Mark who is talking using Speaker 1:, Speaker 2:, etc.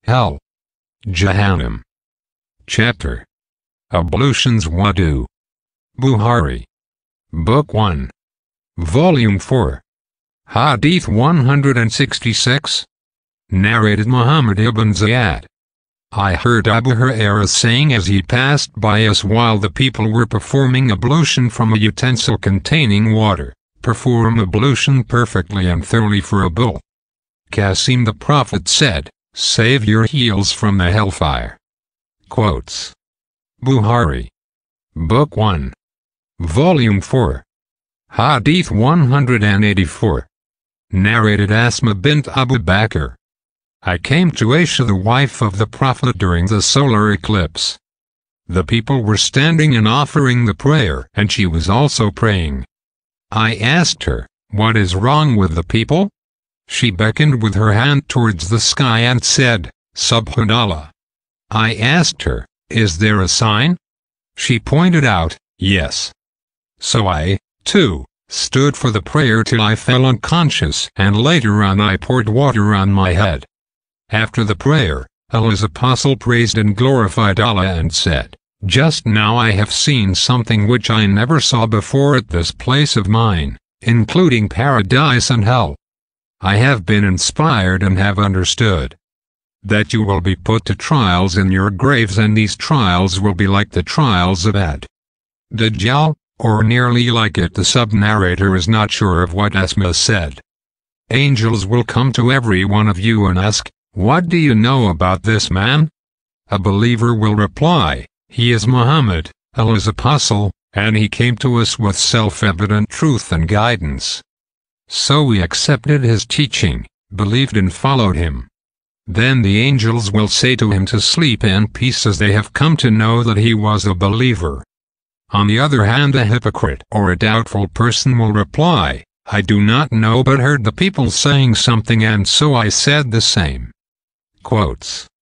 Speaker 1: Hell-Jahannam. Chapter Ablutions Wudu. Bukhari. Book 1. Volume 4. Hadith 166. Narrated Muhammad ibn Ziyad. I heard Abu Hurairah saying as he passed by us while the people were performing ablution from a utensil containing water, perform ablution perfectly and thoroughly for a bull. Qasim the Prophet said, save your heels from the hellfire. Quotes. Bukhari. Book 1. Volume 4. Hadith 184. Narrated Asma bint Abu Bakr. I came to Aisha the wife of the Prophet during the solar eclipse. The people were standing and offering the prayer and she was also praying. I asked her, what is wrong with the people? She beckoned with her hand towards the sky and said, Subhanallah. I asked her, is there a sign? She pointed out, yes. So I, too, stood for the prayer till I fell unconscious and later on I poured water on my head. After the prayer, Allah's apostle praised and glorified Allah and said, just now I have seen something which I never saw before at this place of mine, including paradise and hell. I have been inspired and have understood that you will be put to trials in your graves and these trials will be like the trials of Dajjal, or nearly like it. The sub-narrator is not sure of what Asma said. Angels will come to every one of you and ask, what do you know about this man? A believer will reply, he is Muhammad, Allah's apostle, and he came to us with self-evident truth and guidance. So we accepted his teaching, believed and followed him. Then the angels will say to him to sleep in peace as they have come to know that he was a believer. On the other hand, a hypocrite or a doubtful person will reply, I do not know but heard the people saying something and so I said the same. Quotes.